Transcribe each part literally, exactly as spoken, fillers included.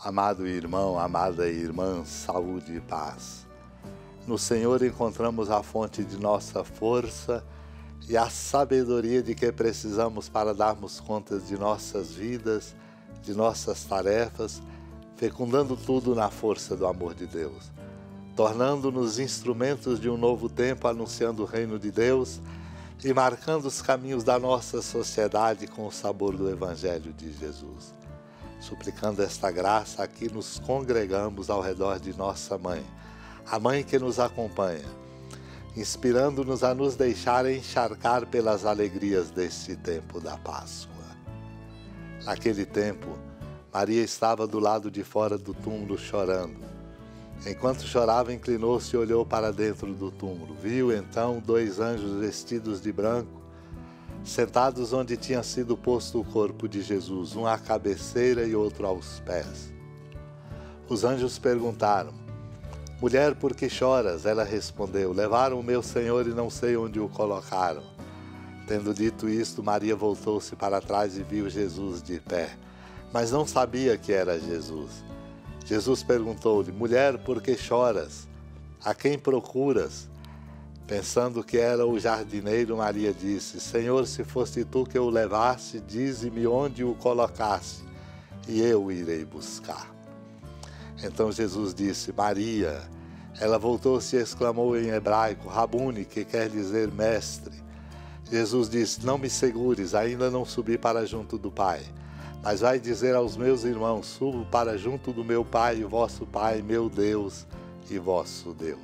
Amado irmão, amada irmã, saúde e paz. No Senhor encontramos a fonte de nossa força e a sabedoria de que precisamos para darmos conta de nossas vidas, de nossas tarefas, fecundando tudo na força do amor de Deus, tornando-nos instrumentos de um novo tempo, anunciando o reino de Deus e marcando os caminhos da nossa sociedade com o sabor do Evangelho de Jesus. Suplicando esta graça, aqui nos congregamos ao redor de nossa Mãe, a Mãe que nos acompanha, inspirando-nos a nos deixar encharcar pelas alegrias deste tempo da Páscoa. Naquele tempo, Maria estava do lado de fora do túmulo chorando. Enquanto chorava, inclinou-se e olhou para dentro do túmulo. Viu então dois anjos vestidos de branco, sentados onde tinha sido posto o corpo de Jesus, um à cabeceira e outro aos pés. Os anjos perguntaram: mulher, por que choras? Ela respondeu: levaram o meu Senhor e não sei onde o colocaram. Tendo dito isto, Maria voltou-se para trás e viu Jesus de pé, mas não sabia que era Jesus. Jesus perguntou-lhe: mulher, por que choras? A quem procuras? Pensando que era o jardineiro, Maria disse: Senhor, se foste tu que o levaste, dize-me onde o colocaste, e eu o irei buscar. Então Jesus disse: Maria. Ela voltou-se e exclamou em hebraico: Rabuni, que quer dizer mestre. Jesus disse: não me segures, ainda não subi para junto do Pai, mas vai dizer aos meus irmãos: subo para junto do meu Pai e vosso Pai, meu Deus e vosso Deus.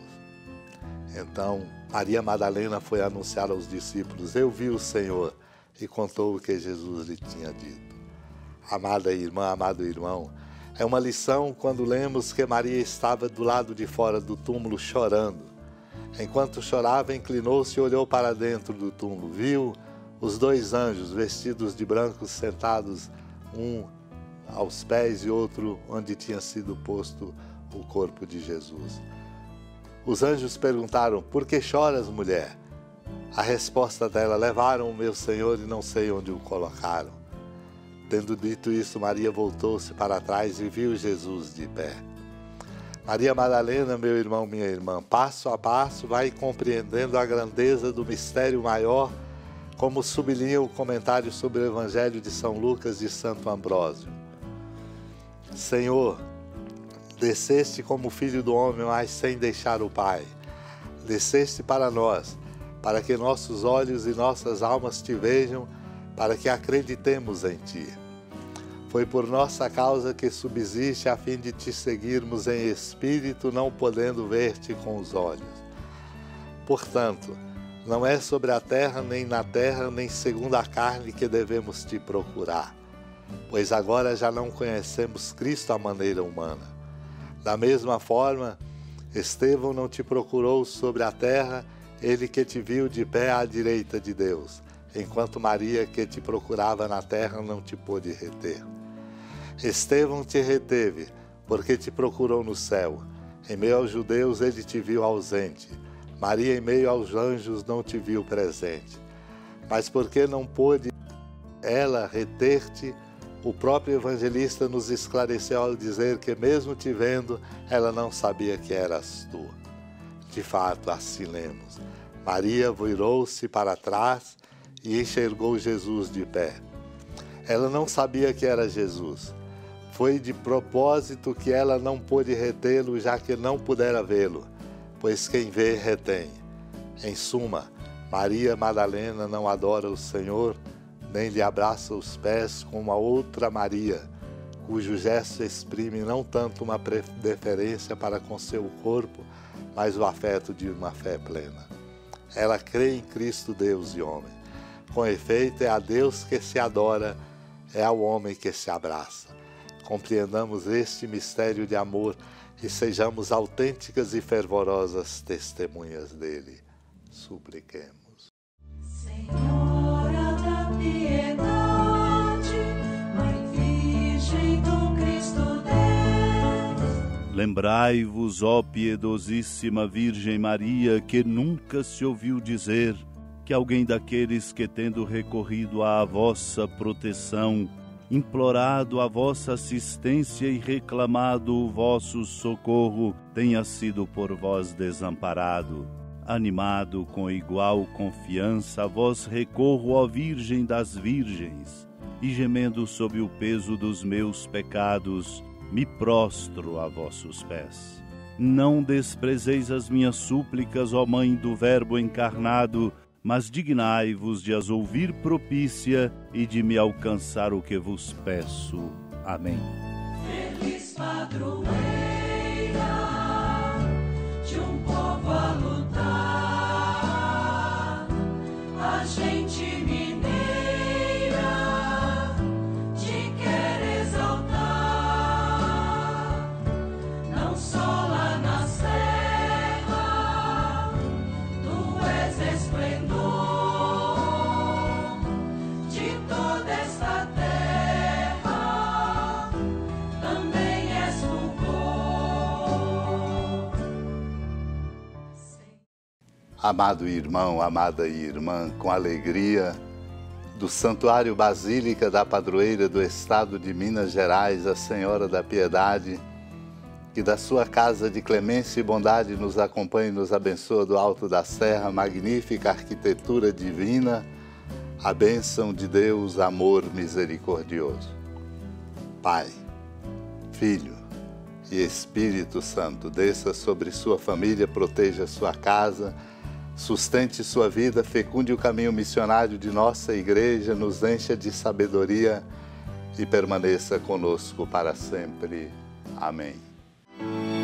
Então Maria Madalena foi anunciar aos discípulos: eu vi o Senhor, e contou o que Jesus lhe tinha dito. Amada irmã, amado irmão, é uma lição quando lemos que Maria estava do lado de fora do túmulo chorando. Enquanto chorava, inclinou-se e olhou para dentro do túmulo. Viu os dois anjos vestidos de branco sentados, um aos pés e outro onde tinha sido posto o corpo de Jesus. Os anjos perguntaram: por que choras, mulher? A resposta dela: levaram o meu Senhor e não sei onde o colocaram. Tendo dito isso, Maria voltou-se para trás e viu Jesus de pé. Maria Madalena, meu irmão, minha irmã, passo a passo vai compreendendo a grandeza do mistério maior, como sublinha o comentário sobre o Evangelho de São Lucas de Santo Ambrósio. Senhor, desceste como Filho do homem, mas sem deixar o Pai. Desceste para nós, para que nossos olhos e nossas almas te vejam, para que acreditemos em ti. Foi por nossa causa que subsiste, a fim de te seguirmos em espírito, não podendo ver-te com os olhos. Portanto, não é sobre a terra, nem na terra, nem segundo a carne que devemos te procurar, pois agora já não conhecemos Cristo à maneira humana. Da mesma forma, Estevão não te procurou sobre a terra, ele que te viu de pé à direita de Deus, enquanto Maria, que te procurava na terra, não te pôde reter. Estevão te reteve, porque te procurou no céu. Em meio aos judeus ele te viu ausente. Maria, em meio aos anjos, não te viu presente. Mas porque não pôde ela reter-te, o próprio evangelista nos esclareceu ao dizer que, mesmo te vendo, ela não sabia que eras tu. De fato, assim lemos. Maria virou-se para trás e enxergou Jesus de pé. Ela não sabia que era Jesus. Foi de propósito que ela não pôde retê-lo, já que não pudera vê-lo, pois quem vê retém. Em suma, Maria Madalena não adora o Senhor, nem lhe abraça os pés como a outra Maria, cujo gesto exprime não tanto uma preferência para com seu corpo, mas o afeto de uma fé plena. Ela crê em Cristo, Deus e homem. Com efeito, é a Deus que se adora, é ao homem que se abraça. Compreendamos este mistério de amor e sejamos autênticas e fervorosas testemunhas dele. Supliquemos. Senhora da piedade, Mãe Virgem do Cristo Deus. Lembrai-vos, ó piedosíssima Virgem Maria, que nunca se ouviu dizer que alguém daqueles que, tendo recorrido à vossa proteção, implorado a vossa assistência e reclamado o vosso socorro, tenha sido por vós desamparado. Animado com igual confiança, a vós recorro, ó Virgem das Virgens, e gemendo sob o peso dos meus pecados, me prostro a vossos pés. Não desprezeis as minhas súplicas, ó Mãe do Verbo encarnado, mas dignai-vos de as ouvir propícia e de me alcançar o que vos peço. Amém. Feliz padroeira de um povo a lutar, a gente mineira te quer exaltar, não só lá na serra, tu és esplendor de toda esta terra, também és fulgor. Amado irmão, amada irmã, com alegria, do Santuário Basílica da Padroeira do Estado de Minas Gerais, a Senhora da Piedade, que da sua casa de clemência e bondade nos acompanhe e nos abençoa do alto da serra, magnífica arquitetura divina, a bênção de Deus, amor misericordioso. Pai, Filho e Espírito Santo, desça sobre sua família, proteja sua casa, sustente sua vida, fecunde o caminho missionário de nossa igreja, nos encha de sabedoria e permaneça conosco para sempre. Amém.